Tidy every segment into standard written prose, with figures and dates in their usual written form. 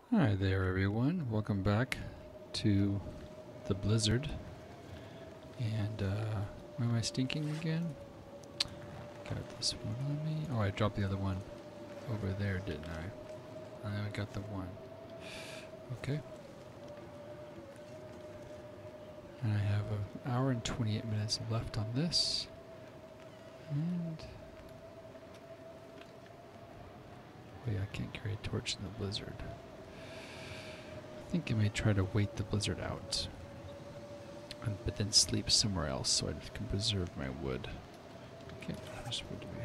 Hi there, everyone. Welcome back to the Blizzard. And, where am I stinking again? Got this one on me. Oh, I dropped the other one over there, didn't I? And then I got the one. Okay. And I have an hour and 28 minutes left on this. And... oh yeah, I can't carry a torch in the blizzard. I think I may try to wait the blizzard out. But then sleep somewhere else so I can preserve my wood. Okay, how much wood do we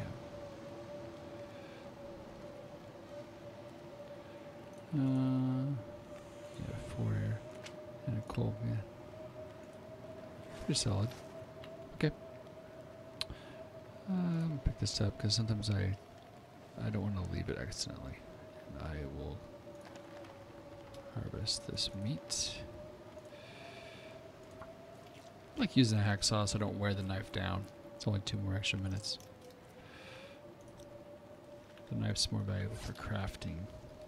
have? Yeah, 4 here. And a coal, yeah. Pretty solid. Okay. Pick this up because sometimes I don't want to leave it accidentally. And I will harvest this meat. I like using a hacksaw so I don't wear the knife down. It's only 2 more extra minutes. The knife's more valuable for crafting.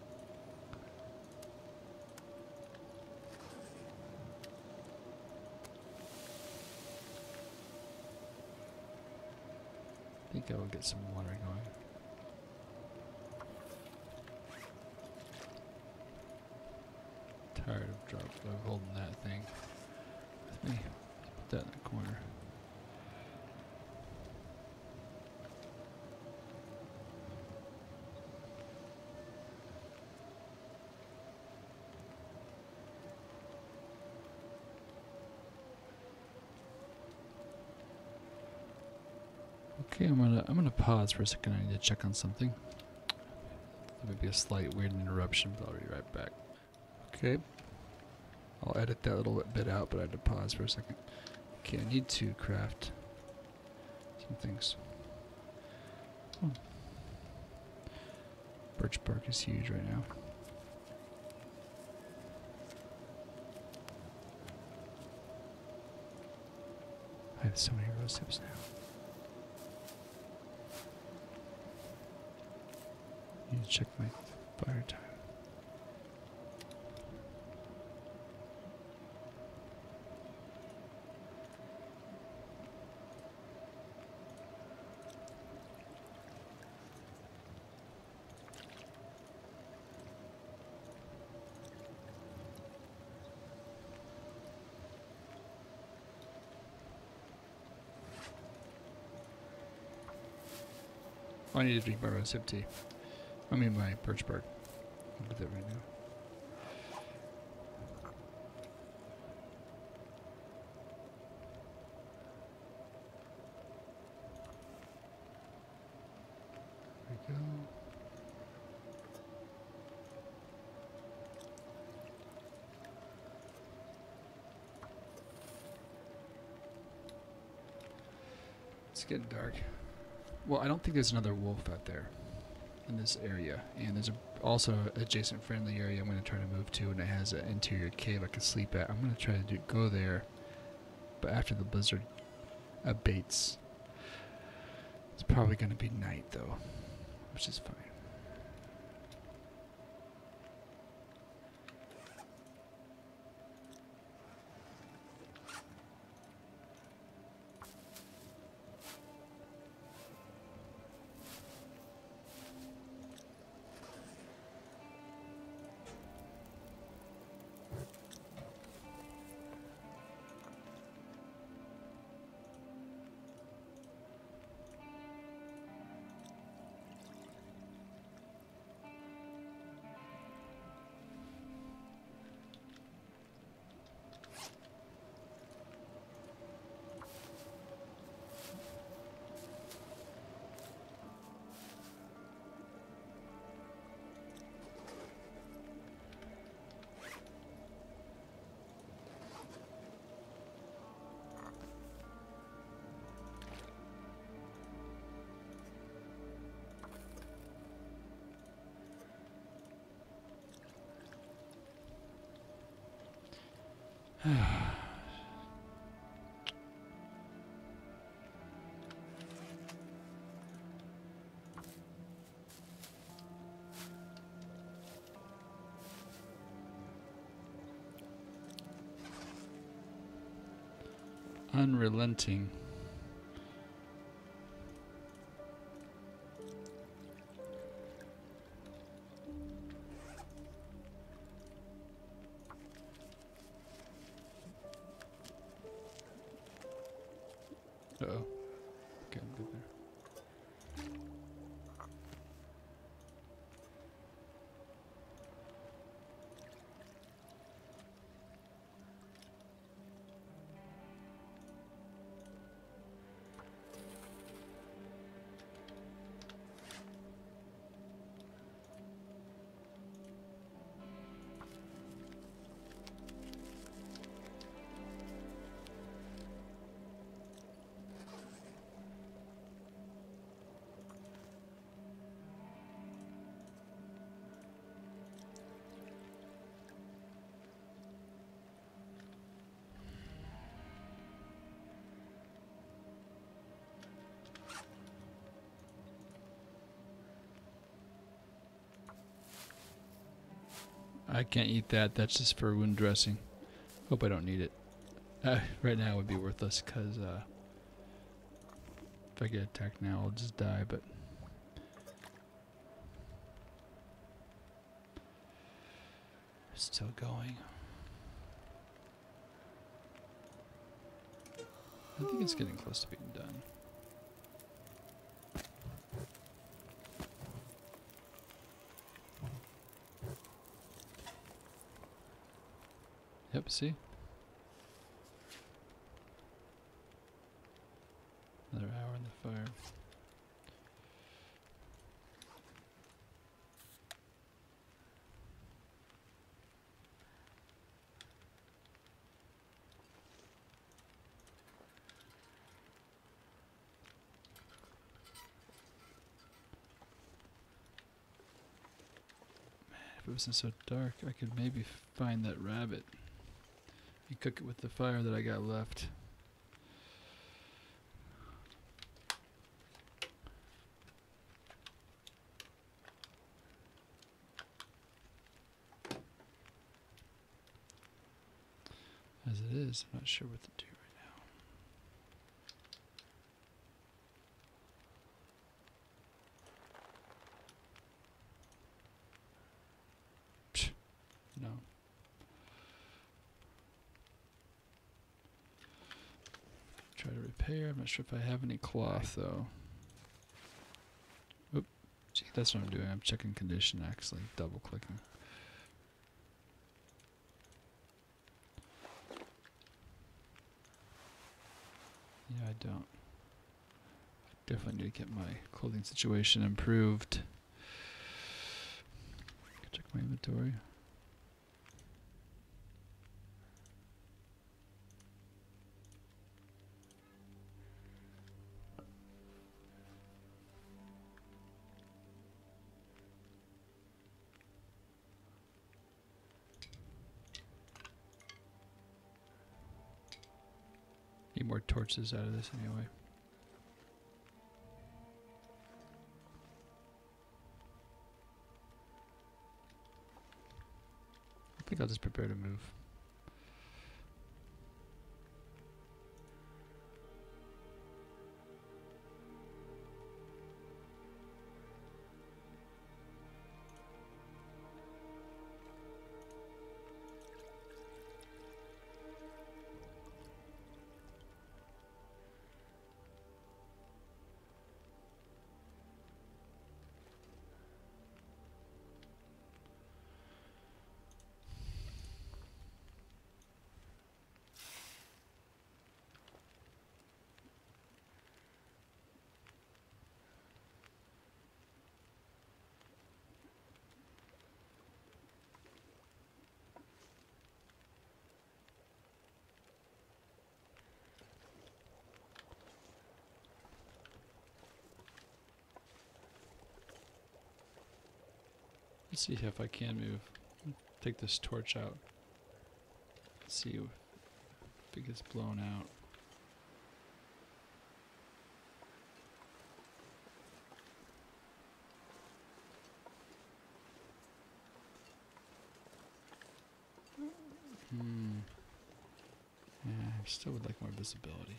I think I will get some water going. Tired of holding that thing with me. Put that in the corner. Okay, I'm gonna pause for a second. I need to check on something. There may be a slight weird interruption, but I'll be right back. Okay. I'll edit that little bit out, but I had to pause for a second. Okay, I need to craft some things. Oh. Birch bark is huge right now. I have so many rose hips now. Need to check my fire time. Oh, I need to drink my rose hip tea. I mean my birch bark. I'll do that right now. There we go. It's getting dark. Well, I don't think there's another wolf out there in this area, and there's also an adjacent friendly area I'm going to try to move to, and it has an interior cave I can sleep at. I'm going to try to go there, but after the blizzard abates. It's probably going to be night though, which is fine. Unrelenting. Uh-oh. Okay, I'm good there. I can't eat that. That's just for wound dressing. Hope I don't need it. Right now it would be worthless because if I get attacked now, I'll just die. But still going. I think it's getting close to being done. Yep, see? Another hour in the fire. If it wasn't so dark, I could maybe find that rabbit and cook it with the fire that I got left. As it is, I'm not sure what to do right now. Psh, no. Try to repair. I'm not sure if I have any cloth though. Oop. Gee, that's what I'm doing. I'm checking condition actually, double clicking. Yeah, I don't. Definitely need to get my clothing situation improved. Check my inventory. Need more torches out of this anyway. I think I'll just prepare to move. Let's see if I can move. Take this torch out. See if it gets blown out. Yeah, I still would like more visibility.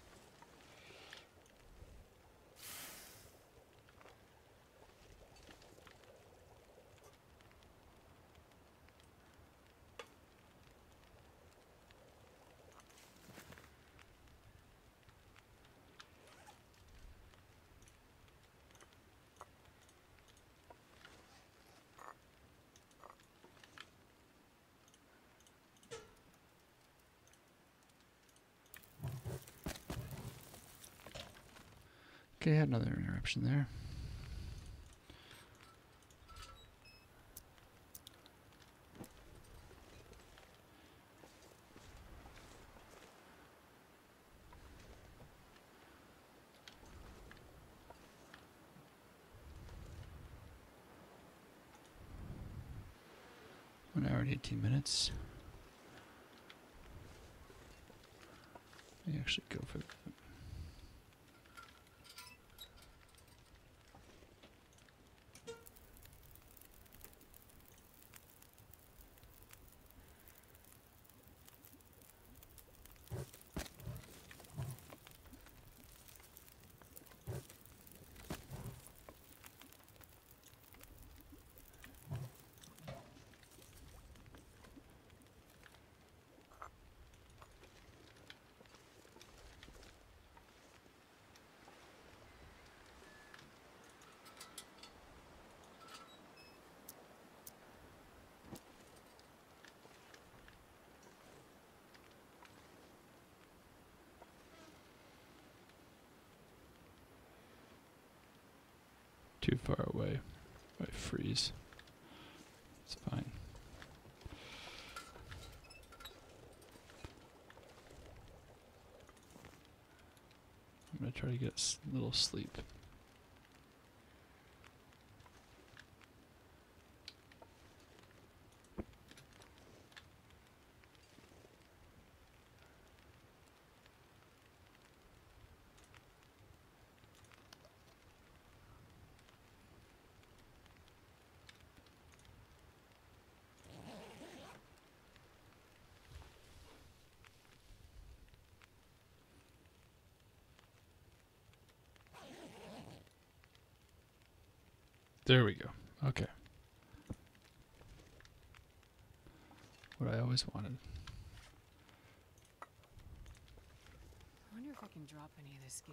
Okay, had another interruption there. An hour and 18 minutes. Let me actually go for that. Too far away. Might freeze. It's fine. I'm gonna try to get a little sleep. There we go. Okay. What I always wanted. I wonder if I can drop any of this gear.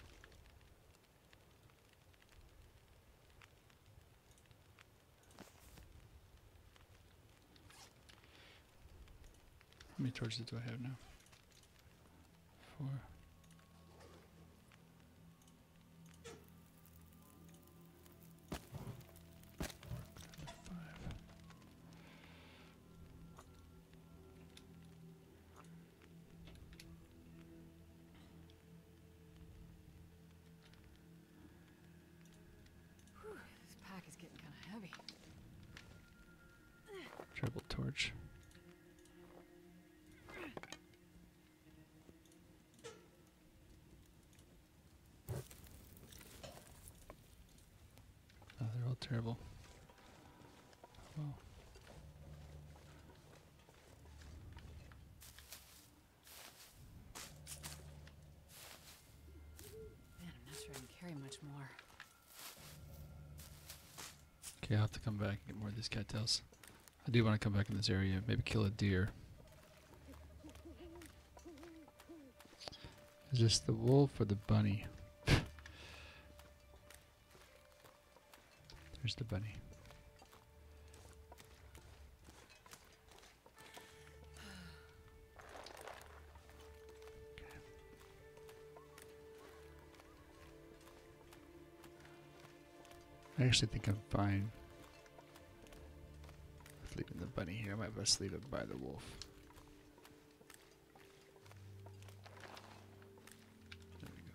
How many torches do I have now? 4. This pack is getting kind of heavy. Triple torch. Oh, they're all terrible. Well, Man, I'm not sure I can carry much more. okay, I'll have to come back and get more of these cattails. I do want to come back in this area, maybe kill a deer. Is this the wolf or the bunny? There's the bunny. I actually think I'm fine with leaving the bunny here. I might best leave it by the wolf. There we go.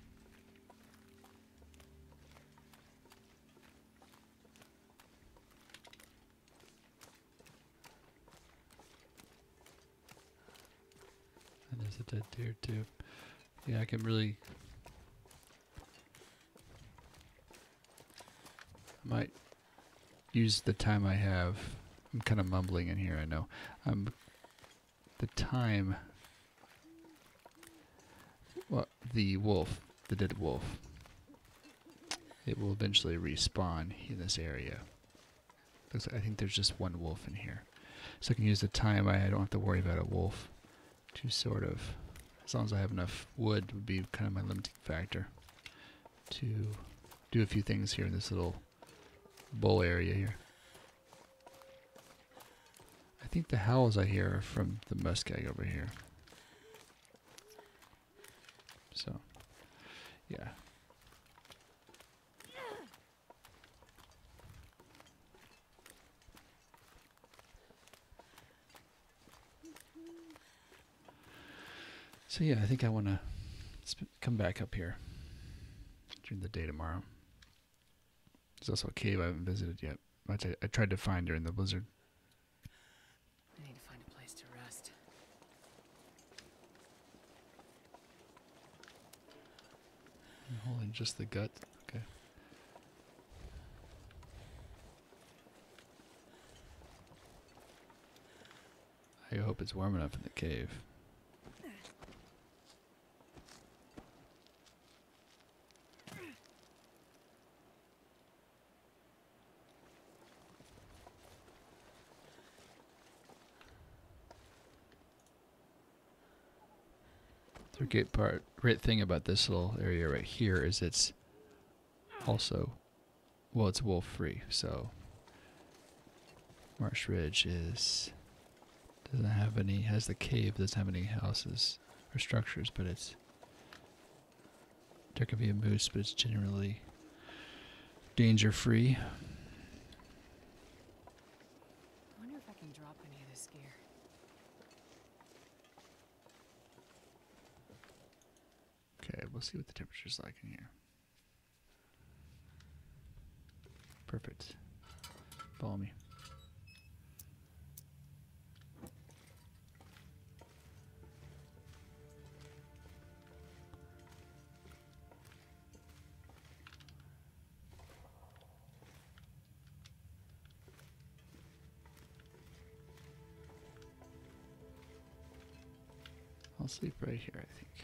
And there's a dead deer too. Yeah, I can really... I might use the time I have. I'm kind of mumbling in here, I know. The time Well, the wolf, the dead wolf, it will eventually respawn in this area. I think there's just one wolf in here. So I can use the time I don't have to worry about a wolf to sort of, as long as I have enough wood, would be kind of my limiting factor to do a few things here in this little bowl area here. I think the howls I hear are from the muskeg over here. So, yeah. So yeah, I think I want to come back up here during the day tomorrow. There's also a cave I haven't visited yet. I tried to find during the blizzard. I need to find a place to rest. Holding just the gut. Okay. I hope it's warm enough in the cave. The great thing about this little area right here is it's also, well, it's wolf free. So Marsh Ridge has the cave, doesn't have any houses or structures, but there could be a moose, but it's generally danger free. I wonder if I can drop any of this gear. Okay, we'll see what the temperature's like in here. Perfect. Follow me. I'll sleep right here, I think.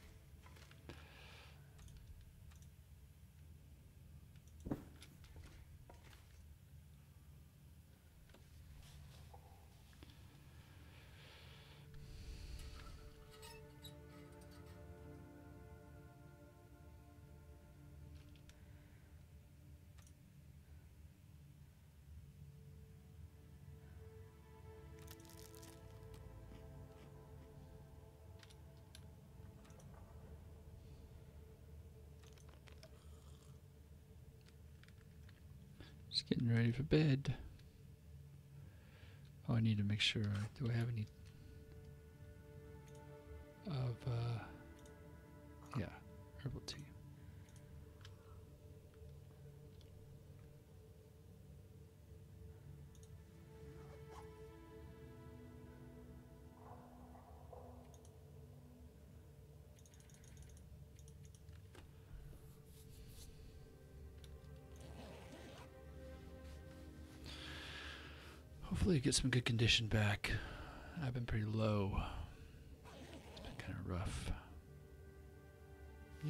Just getting ready for bed. Oh, I need to make sure. Do I have any of, yeah, herbal tea. Hopefully get some good condition back. I've been pretty low. It's been kind of rough. Yeah.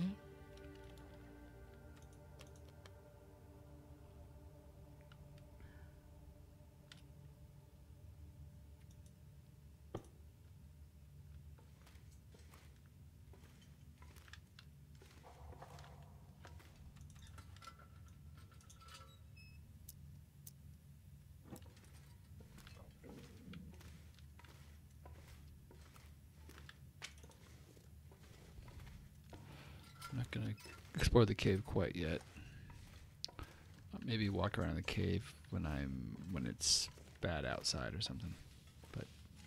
I'm not going to explore the cave quite yet. Maybe walk around the cave when it's bad outside or something. But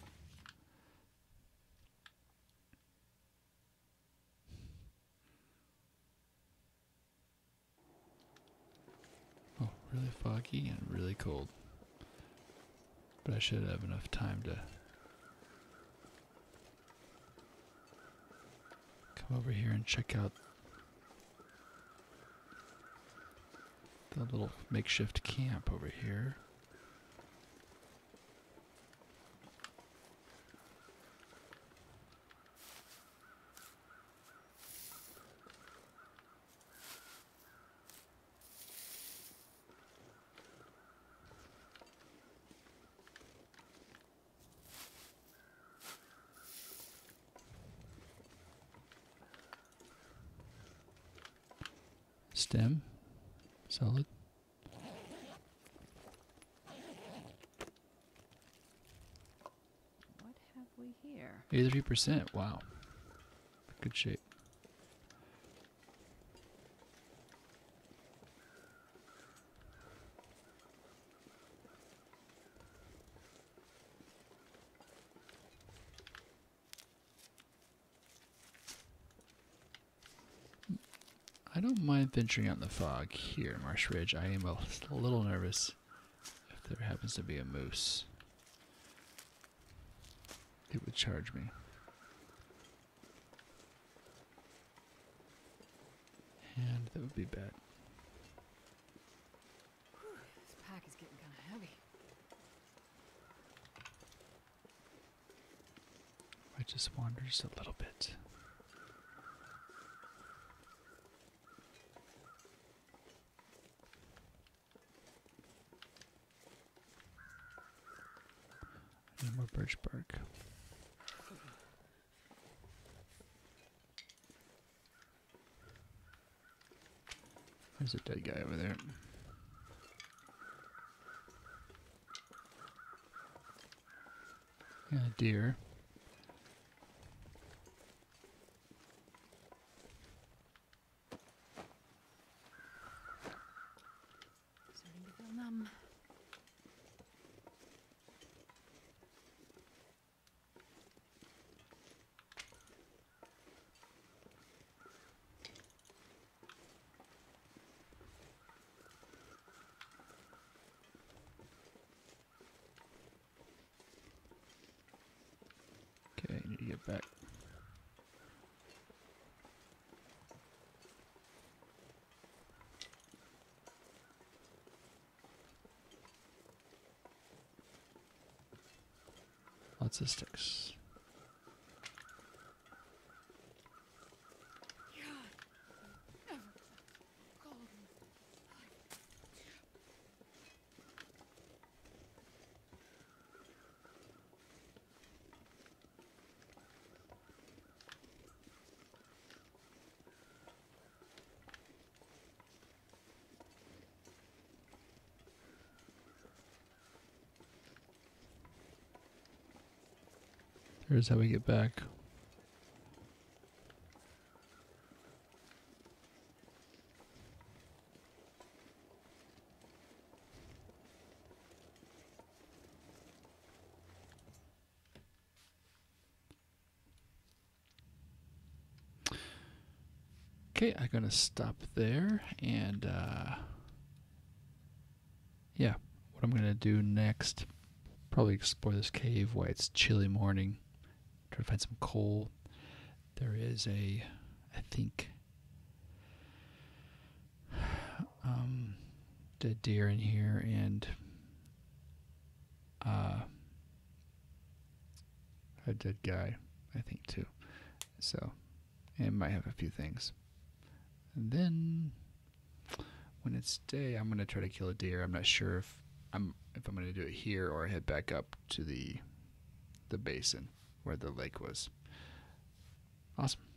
oh, really foggy and really cold. But I should have enough time to come over here and check out the little makeshift camp over here. Stem. Solid. What have we here? 83%. Wow. Good shape. I don't mind venturing out in the fog here in Marsh Ridge. I am a little nervous if there happens to be a moose. It would charge me. And that would be bad. This pack is getting kind of heavy. I just wander just a little bit. Need more birch bark. There's a dead guy over there. Yeah, deer. Starting to feel numb. Okay, I need to get back. Lots of sticks. Here's how we get back. Okay, I'm gonna stop there, and yeah, what I'm gonna do next, probably explore this cave while it's chilly morning. Try to find some coal. There is I think, dead deer in here, and a dead guy, I think, too. So, and might have a few things. And then, when it's day, I'm gonna try to kill a deer. I'm not sure if I'm gonna do it here or head back up to the basin where the lake was. Awesome.